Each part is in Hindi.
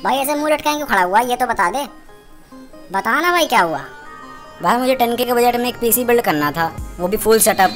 भाई ऐसे मुंह लटकाएं क्यों खड़ा हुआ, ये तो बता दे। बता ना भाई क्या हुआ। भाई मुझे 10K के बजट में एक पीसी बिल्ड करना था, वो भी फुल सेटअप।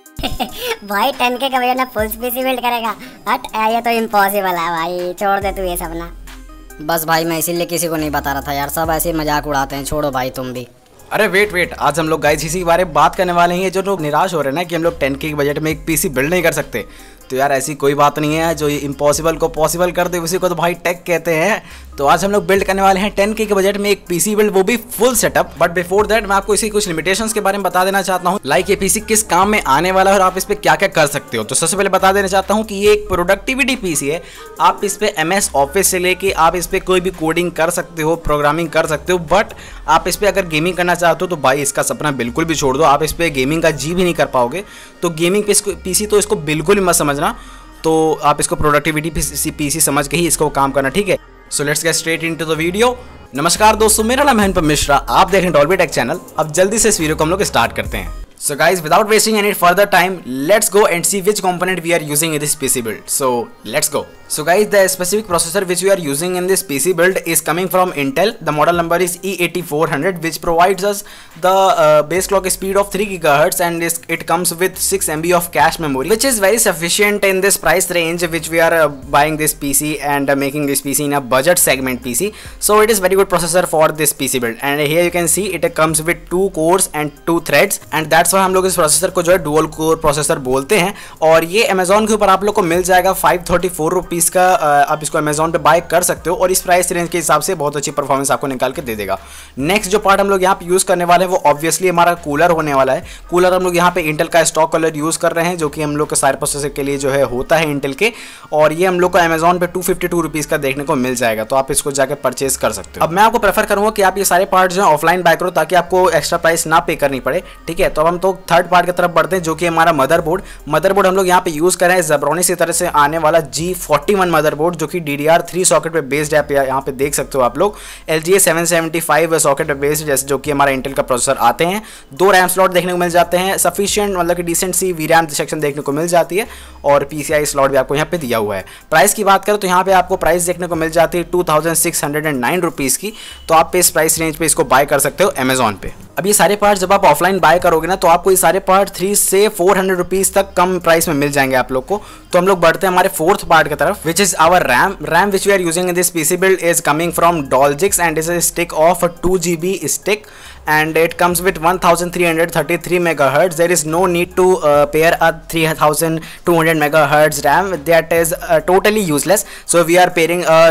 भाई 10K का बजट में फुल पीसी बिल्ड करेगा? हट, ये तो इम्पॉसिबल है भाई, छोड़ दे तू ये सब ना। बस भाई मैं इसीलिए किसी को नहीं बता रहा था यार, सब ऐसे मजाक उड़ाते हैं, छोड़ो भाई तुम भी। अरे वेट, आज हम लोग गाइस इसी के बारे में बात करने वाले हैं। जो लोग निराश हो रहे हैं ना कि हम लोग 10K के बजट में एक पीसी बिल्ड नहीं कर सकते, तो यार ऐसी कोई बात नहीं है। जो इम्पॉसिबल को पॉसिबल कर दे उसी को तो भाई टेक कहते हैं। तो आज हम लोग बिल्ड करने वाले हैं 10K के बजट में एक पीसी बिल्ड, वो भी full setup. But before that मैं आपको इसकी कुछ लिमिटेशंस के बारे में बता देना चाहता हूँ, लाइक ये पीसी किस काम में आने वाला है और आप इस पे क्या क्या कर सकते हो। तो सबसे पहले बता देना चाहता हूँ कि ये एक प्रोडक्टिविटी पीसी है। आप इस पे MS ऑफिस से लेके आप इस पे कोई भी कोडिंग कर सकते हो, प्रोग्रामिंग कर सकते हो। बट आप इस पे अगर गेमिंग करना चाहते हो तो भाई इसका सपना बिल्कुल भी छोड़ दो, आप इस पे गेमिंग का जी भी नहीं कर पाओगे। तो गेमिंग पीसी तो इसको बिल्कुल ही मत समझना, तो आप इसको प्रोडक्टिविटी पीसी समझ के ही इसको काम करना, ठीक है। So let's get straight into the video. नमस्कार दोस्तों, मेरा नाम है अनुपम मिश्रा, आप देख रहे हैं डॉल्बी टेक चैनल। अब जल्दी से इस वीडियो को हम लोग स्टार्ट करते हैं। So guys, without wasting any further time, let's go and see which component we are using in this PC build. So let's go. So guys, the specific processor which we are using in this PC build is coming from Intel. The model number is E8400, which provides us the base clock speed of 3 GHz and it comes with 6 MB of cache memory, which is very sufficient in this price range which we are buying this PC and making this PC in a budget segment PC. So it is very good processor for this PC build. And here you can see it comes with 2 cores and 2 threads, and that's हम लोग इस प्रोसेसर को जो है डुअल कोर प्रोसेसर बोलते हैं। और ये अमेजोन के ऊपर आप लोग को मिल जाएगा 534 रुपीज़ का। आप इसको अमेजोन पे बाय कर सकते हो और इस प्राइस रेंज के हिसाब से बहुत अच्छी परफॉर्मेंस आपको निकाल के दे देगा। नेक्स्ट जो पार्ट हम लोग यहाँ पे यूज़ करने वाले हैं वो ऑब्वियसली हमारा कूलर होने वाला है। कूलर हम लोग यहाँ पे इंटेल का स्टॉक कूलर यूज़ कर रहे हैं, जो कि हम लोग के सारे प्रोसेसर के लिए जो है होता है इंटेल के। और ये हम लोग को अमेजोन पे 252 रुपीज़ का देखने को मिल जाएगा, तो आप इसको जाकर परचेज कर सकते हो। अब मैं आपको प्रेफर करूँगा कि आप ये सारे पार्ट जो है ऑफलाइन बाय करो, ताकि आपको एक्स्ट्रा प्राइस ना पे करनी पड़े, ठीक है। तो अब हम तो थर्ड पार्ट की तरफ बढ़ते हैं, जो कि हमारा मदरबोर्ड हम लोग यहाँ पे यूज कर रहे हैं Zebroni से तरह से आने वाला G41 मदरबोर्ड, जो कि DDR3 सॉकेट पे बेस्ड है। यहाँ पे देख सकते हो आप लोग LGA 775 सॉकेट पे बेस्ड, जैसे जो कि हमारा इंटेल का प्रोसेसर आते हैं। 2 रैम स्लॉट देखने को मिल जाते हैं, सफिशिएंट मतलब कि डिसेंट सी VRAM सेक्शन देखने को मिल जाती है, और PCI स्लॉट भी आपको यहाँ पे दिया हुआ है। प्राइस की बात करें तो यहाँ पे आपको प्राइस देखने को मिल जाती है 2609 रुपीज़ की। तो आप इस प्राइस रेंज पे इसको बाय कर सकते हो अमेजोन पे। अब ये सारे पार्ट जब आप ऑफलाइन बाय करोगे ना, तो आपको ये सारे पार्ट 300 से 400 रुपीज़ तक कम प्राइस में मिल जाएंगे आप लोग को। तो हम लोग बढ़ते हैं हमारे फोर्थ पार्ट की तरफ, which is our RAM which we are using in this PC build is coming from Dolgix and is a stick of 2 GB stick, and it comes with 1333 MHz. There is no need to pair a 3200 MHz RAM, that is totally useless. So we are pairing a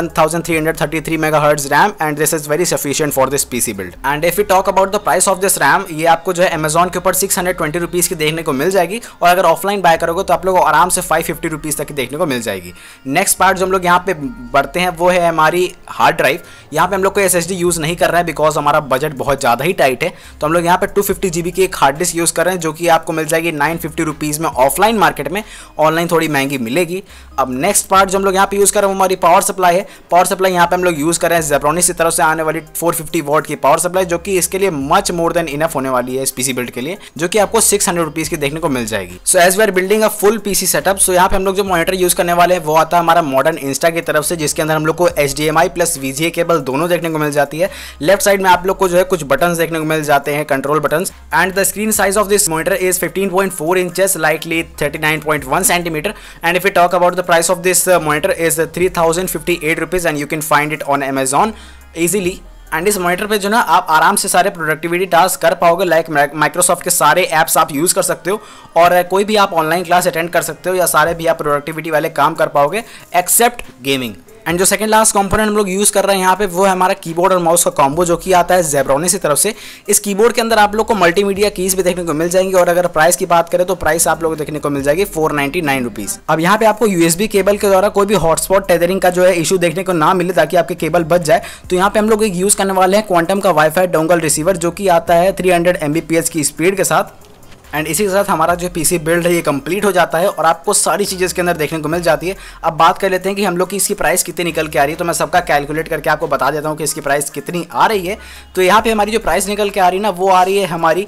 1333 MHz RAM, and this is very sufficient for this PC build. And if we talk about the price of this RAM, ये आपको जो है अमेजोन के ऊपर 620 रुपीज़ की देखने को मिल जाएगी, और अगर ऑफलाइन बाय करोगे तो आप लोग आराम से 550 रुपीज़ तक की देखने को मिल जाएगी। नेक्स्ट पार्ट जो हम लोग यहाँ पे बढ़ते हैं वो है हमारी हार्ड ड्राइव। यहाँ पे हम लोग को SSD यूज़ नहीं कर रहा है, बिकॉज हमारा बजट बहुत ज़्यादा ही टाइट है। तो हम लोग यहाँ पे 250 GB की एक हार्ड डिस्क यूज़ कर रहे हैं, जो कि आपको मिल जाएगी 950 रुपीज़ में ऑफलाइन मार्केट में, ऑनलाइन थोड़ी महंगी मिलेगी। अब नेक्स्ट पार्ट जो हम लोग यहाँ पे यूज़ कर रहे हैं वो हमारी पावर सप्लाई है। पावर सप्लाई यहाँ पे हम लोग यूज़ कर रहे हैं Zebroni की तरफ से आने वाली 450 वॉट की पावर सप्लाई, जो कि इसके लिए मच मोर देन इनफ होने वाली है इस पीसी बिल्ड के लिए, जो कि आपको 600 रुपीज़ की देखने को मिल जाएगी। So as we are building a full PC setup, so यहाँ पे हम लोग जो मॉनिटर यूज़ करने वाले हैं वो आता है हमारा मॉडर्न इंस्टा की तरफ से, जिसके अंदर हम लोग को HDMI प्लस VGA केबल दोनों देखने को मिल जाती है। लेफ्ट साइड में आप लोग को जो है कुछ बटन्स देखने को मिल जाते हैं, control buttons. And the screen size of this monitor is 15.4 inches, lightly 39.1 centimetre. And if you talk about the price of this monitor is 3058 rupees, and you can find it on Amazon easily. And इस मॉनिटर पे जो ना आप आराम से सारे प्रोडक्टिविटी टास्क कर पाओगे, लाइक माइक्रोसॉफ्ट के सारे ऐप्स आप यूज़ कर सकते हो, और कोई भी आप ऑनलाइन क्लास अटेंड कर सकते हो, या सारे भी आप प्रोडक्टिविटी वाले काम कर पाओगे एक्सेप्ट गेमिंग। एंड जो सेकंड लास्ट कंपोनेंट हम लोग यूज़ कर रहे हैं यहाँ पे वो है हमारा कीबोर्ड और माउस का कॉम्बो, जो कि आता है Zebroni की तरफ से। इस कीबोर्ड के अंदर आप लोग को मल्टीमीडिया कीज भी देखने को मिल जाएंगी, और अगर प्राइस की बात करें तो प्राइस आप लोग को देखने को मिल जाएगी 499 रुपीज़। अब यहाँ पे आपको USB केबल के द्वारा कोई भी हॉटस्पॉट टेदरिंग का जो है इशू देखने को ना मिले, ताकि आपके केबल बच जाए, तो यहाँ पे हम लोग एक यूज़ करने वाले हैं क्वांटम का वाईफाई डोंगल रिसीवर, जो कि आता है 300 Mbps की स्पीड के साथ। एंड इसी के साथ हमारा जो पीसी बिल्ड है ये कंप्लीट हो जाता है और आपको सारी चीज़ें इसके अंदर देखने को मिल जाती है। अब बात कर लेते हैं कि हम लोग की इसकी प्राइस कितनी निकल के आ रही है। तो मैं सबका कैलकुलेट करके आपको बता देता हूँ कि इसकी प्राइस कितनी आ रही है। तो यहाँ पे हमारी जो प्राइस निकल के आ रही है ना, वो आ रही है हमारी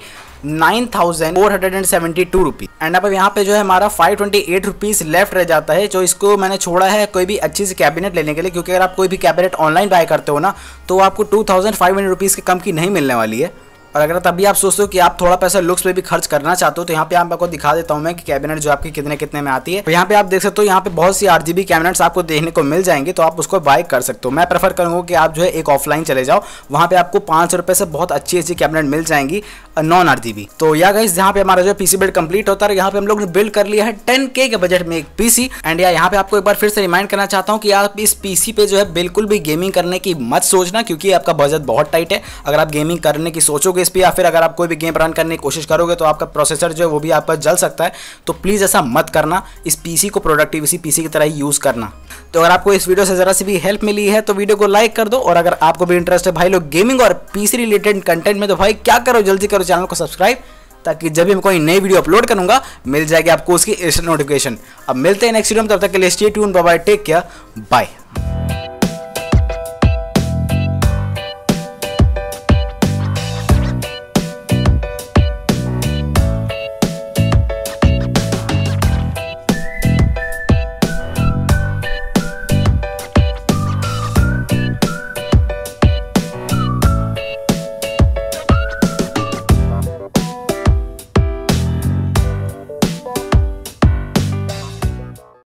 9,472 रुपीज़। एंड अब यहाँ पे जो है हमारा 528 रुपीज़ लेफ्ट रह जाता है, जो इसको मैंने छोड़ा है कोई भी अच्छी सी कैबिनेट लेने के लिए, क्योंकि अगर आप कोई भी कैबिनेट ऑनलाइन बाय करते हो ना, तो आपको 2,500 रुपीज़ के कम की नहीं मिलने वाली है। और अगर तभी आप सोचते हो कि आप थोड़ा पैसा लुक्स पे भी खर्च करना चाहते हो, तो यहाँ पे आपको दिखा देता हूँ मैं कि कैबिनेट जो आपकी कितने कितने में आती है। तो यहाँ पे आप देख सकते हो, यहाँ पे बहुत सी RGB कैबिनेट्स आपको देखने को मिल जाएंगे, तो आप उसको बाय कर सकते हो। मैं प्रेफर करूँगा कि आप जो है एक ऑफलाइन चले जाओ, वहाँ पे आपको 500 रुपये से बहुत अच्छी अच्छी कैबिनेट मिल जाएंगी नॉन RGB। तो या गाइस, यहाँ पे हमारा जो पीसी बिल्ड कंप्लीट होता है, यहाँ पे हम लोग ने बिल्ड कर लिया है 10K के बजट में एक पीसी। एंड यहाँ पे आपको एक बार फिर से रिमाइंड करना चाहता हूँ कि आप इस पीसी पे जो है बिल्कुल भी गेमिंग करने की मत सोचना, क्योंकि आपका बजट बहुत टाइट है। अगर आप गेमिंग करने की सोचोगे इस पर, या फिर अगर आप कोई भी गेम रन करने की कोशिश करोगे, तो आपका प्रोसेसर जो है वो भी आपका जल सकता है। तो प्लीज़ ऐसा मत करना, इस पीसी को प्रोडक्टिव इसी पीसी की तरह ही यूज़ करना। तो अगर आपको इस वीडियो से ज़रा सी भी हेल्प मिली है तो वीडियो को लाइक कर दो, और अगर आपको भी इंटरेस्ट है भाई लोग गेमिंग और पीसी रिलेटेड कंटेंट में, तो भाई क्या करो, जल्दी करो चैनल को सब्सक्राइब, ताकि जब भी मैं कोई नई वीडियो अपलोड करूंगा मिल जाएगी आपको उसकी इंस्टेंट नोटिफिकेशन। अब मिलते हैं नेक्स्ट वीडियो में, तब तक के लिए stay tuned, bye bye, take care, bye.